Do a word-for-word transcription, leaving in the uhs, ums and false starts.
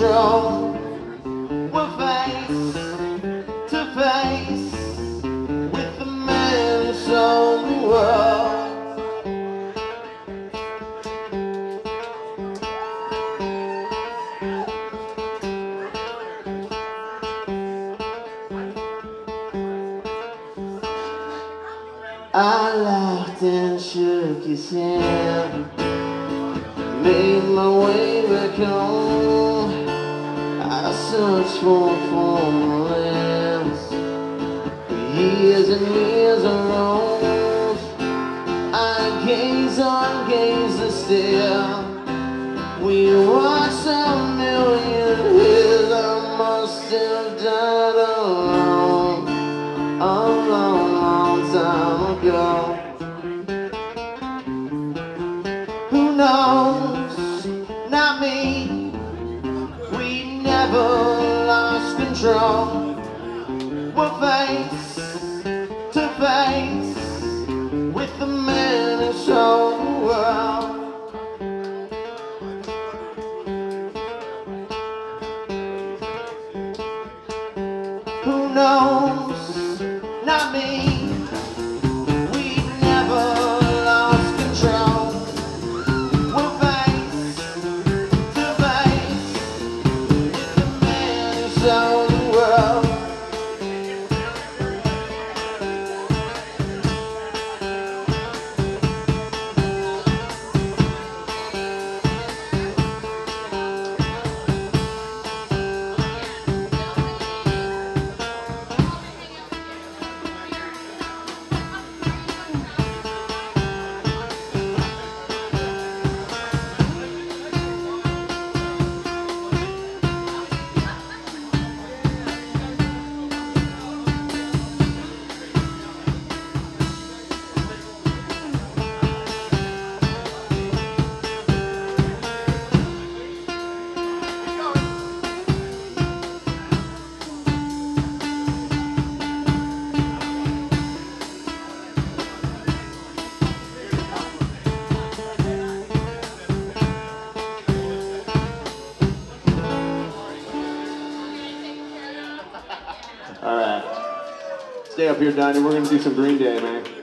control. We're face to face with the man who sold the world. I laughed and shook his hand, made my way back home. I searched for former lands, for years and years alone. I gaze on gaze and stare. We watched a million years. I must have died alone, a long, long time ago. Who knows? Not me. We never lost control. We're face to face with the man who sold the world. Who knows? Not me. We never lost control. We're face to face with the man who sold the world. All right, stay up here, Donnie. We're gonna do some Green Day, man.